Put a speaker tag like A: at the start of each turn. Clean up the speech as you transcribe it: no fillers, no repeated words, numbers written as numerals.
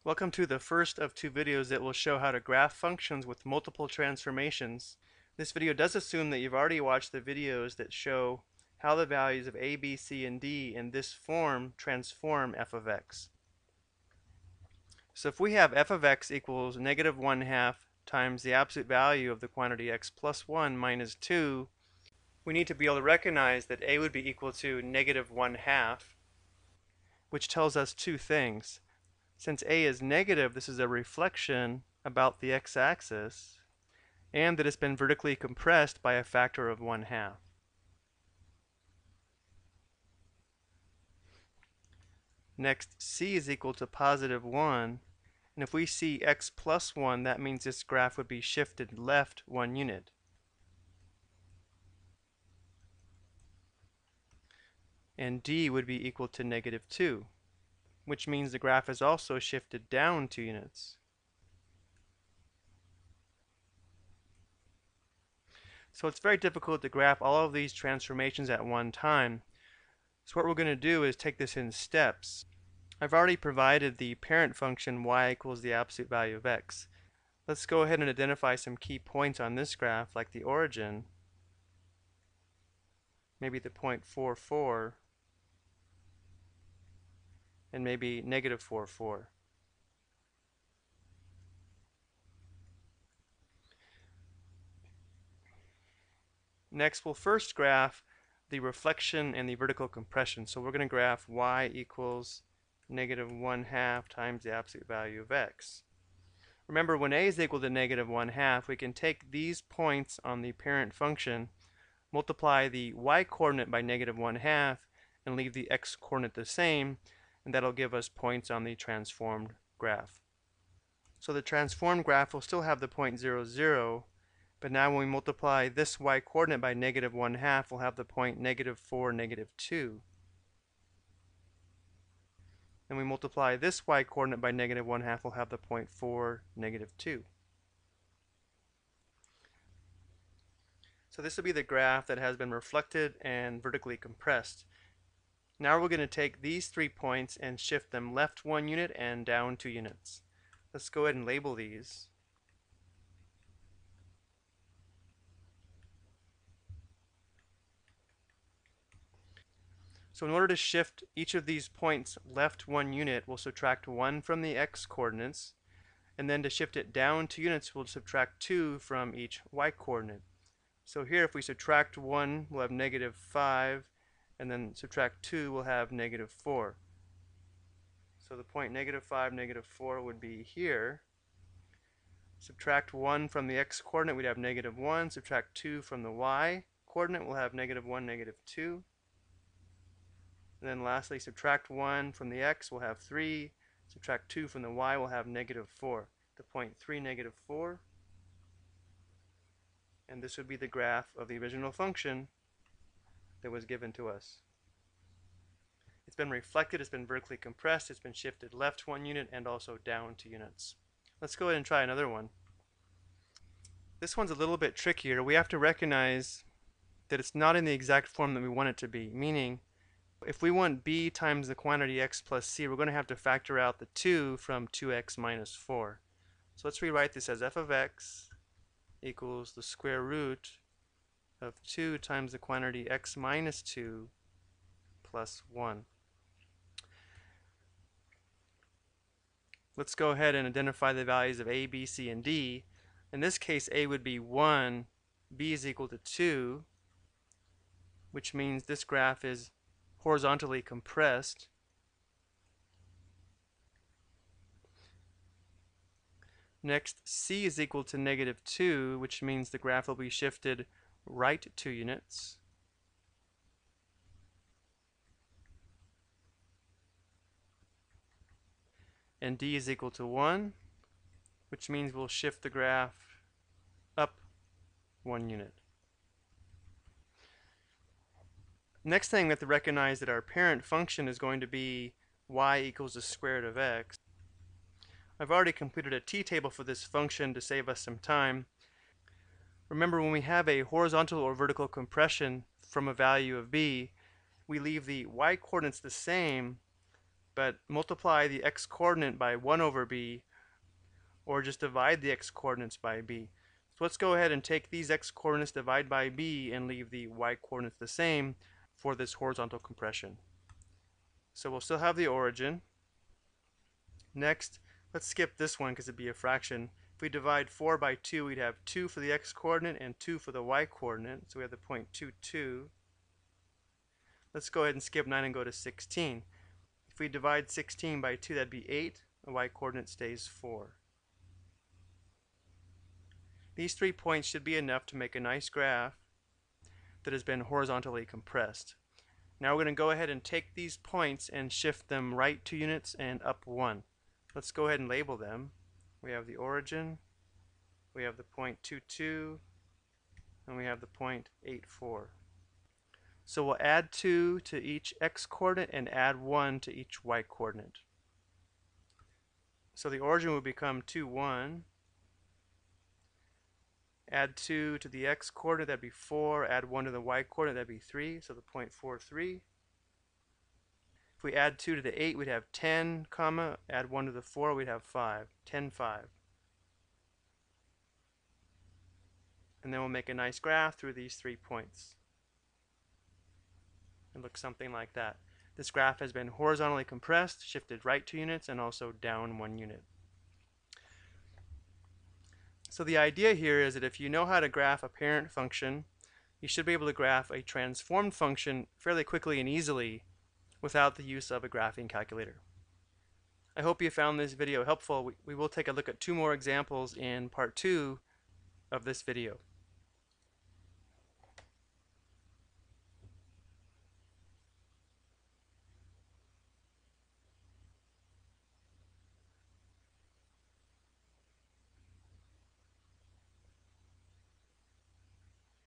A: Welcome to the first of two videos that will show how to graph functions with multiple transformations. This video does assume that you've already watched the videos that show how the values of a, b, c, and d in this form transform f of x. So if we have f of x equals negative 1/2 times the absolute value of the quantity x plus 1 minus 2, we need to be able to recognize that a would be equal to negative 1/2, which tells us two things. Since a is negative, this is a reflection about the x-axis, and that it's been vertically compressed by a factor of 1/2. Next, c is equal to positive 1, and if we see x plus 1, that means this graph would be shifted left 1 unit. And d would be equal to negative 2, which means the graph is also shifted down 2 units. So it's very difficult to graph all of these transformations at one time. So what we're going to do is take this in steps. I've already provided the parent function y equals the absolute value of x. Let's go ahead and identify some key points on this graph, like the origin, maybe the point 4, 4, and maybe negative 4, 4. Next, we'll first graph the reflection and the vertical compression. So we're going to graph y equals negative 1/2 times the absolute value of x. Remember, when a is equal to negative 1/2, we can take these points on the parent function, multiply the y-coordinate by negative 1/2, and leave the x-coordinate the same, and that'll give us points on the transformed graph. So the transformed graph will still have the point 0, 0, but now when we multiply this y-coordinate by negative 1/2, we'll have the point negative 4, negative 2. And we multiply this y-coordinate by negative 1/2, we'll have the point 4, negative 2. So this will be the graph that has been reflected and vertically compressed. Now we're going to take these 3 points and shift them left 1 unit and down 2 units. Let's go ahead and label these. So in order to shift each of these points left 1 unit, we'll subtract 1 from the x-coordinates, and then to shift it down 2 units, we'll subtract 2 from each y-coordinate. So here, if we subtract 1, we'll have negative 5, and then subtract 2, we'll have negative 4. So the point negative 5, negative 4 would be here. Subtract 1 from the x-coordinate, we'd have negative 1. Subtract 2 from the y-coordinate, we'll have negative 1, negative 2. And then lastly, subtract 1 from the x, we'll have 3. Subtract 2 from the y, we'll have negative 4. The point 3, negative 4. And this would be the graph of the original function that was given to us. It's been reflected, it's been vertically compressed, it's been shifted left 1 unit and also down 2 units. Let's go ahead and try another one. This one's a little bit trickier. We have to recognize that it's not in the exact form that we want it to be, meaning if we want b times the quantity x plus c, we're going to have to factor out the 2 from 2x minus 4. So let's rewrite this as f of x equals the square root of 2 times the quantity x minus 2 plus 1. Let's go ahead and identify the values of a, b, c, and d. In this case, a would be 1, b is equal to 2, which means this graph is horizontally compressed. Next, c is equal to negative 2, which means the graph will be shifted right 2 units. And d is equal to 1, which means we'll shift the graph up 1 unit. Next thing, we have to recognize that our parent function is going to be y equals the square root of x. I've already completed a t-table for this function to save us some time. Remember, when we have a horizontal or vertical compression from a value of b, we leave the y-coordinates the same, but multiply the x-coordinate by 1 over b, or just divide the x-coordinates by b. So let's go ahead and take these x-coordinates, divide by b, and leave the y-coordinates the same for this horizontal compression. So we'll still have the origin. Next, let's skip this one because it'd be a fraction. If we divide 4 by 2, we'd have 2 for the x-coordinate and 2 for the y-coordinate. So we have the point 2, 2. Let's go ahead and skip 9 and go to 16. If we divide 16 by 2, that'd be 8. The y-coordinate stays 4. These 3 points should be enough to make a nice graph that has been horizontally compressed. Now we're going to go ahead and take these points and shift them right 2 units and up 1. Let's go ahead and label them. We have the origin, we have the point 2, 2, and we have the point 8, 4. So we'll add 2 to each x-coordinate and add 1 to each y-coordinate. So the origin will become 2, 1. Add 2 to the x-coordinate, that'd be 4. Add 1 to the y-coordinate, that'd be 3. So the point 4, 3. If we add 2 to the 8, we'd have 10, comma. Add 1 to the 4, we'd have 5. 10, 5. And then we'll make a nice graph through these 3 points. It looks something like that. This graph has been horizontally compressed, shifted right 2 units, and also down 1 unit. So the idea here is that if you know how to graph a parent function, you should be able to graph a transformed function fairly quickly and easily without the use of a graphing calculator. I hope you found this video helpful. We will take a look at 2 more examples in part 2 of this video.